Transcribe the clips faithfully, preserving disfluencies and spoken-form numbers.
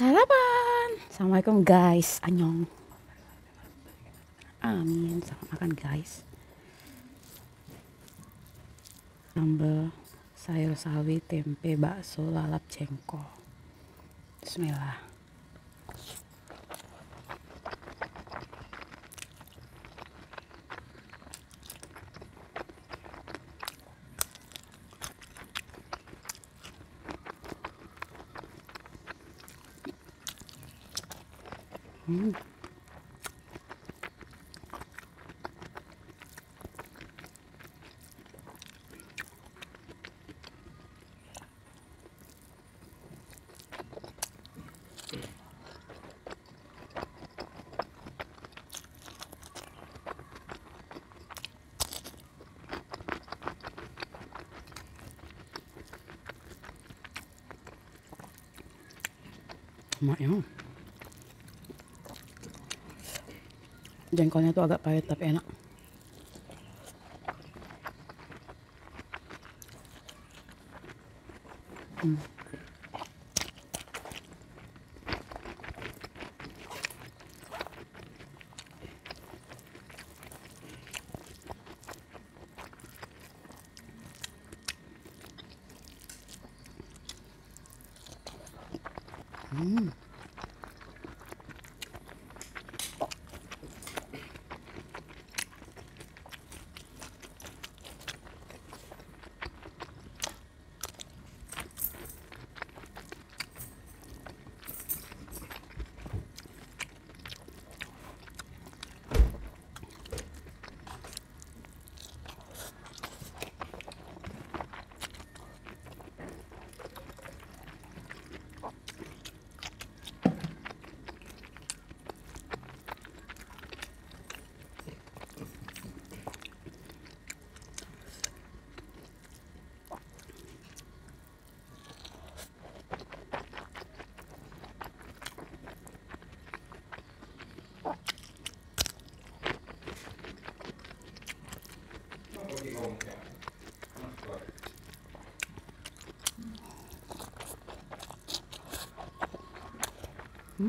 Sarapan. Assalamualaikum guys. Annyeong. Amin. Selamat makan guys. Sambal sayur sawi, tempe, bakso, lalap, jengkol. Bismillah. Hmm. Emaknya. Jengkolnya tuh agak pahit tapi enak. Hmm. Hmm. Hmm.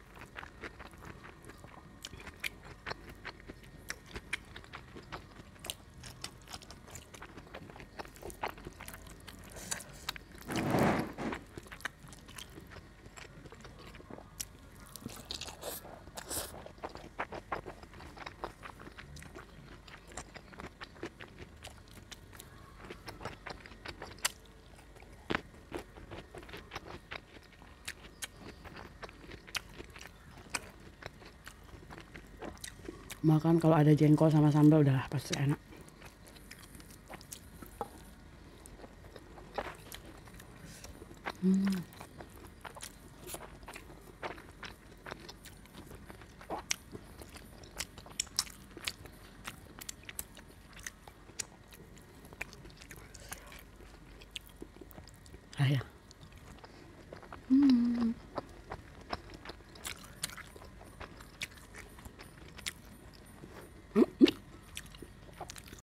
Makan kalau ada jengkol sama sambal udah pasti enak. Hmm. Ah ya. Hmm.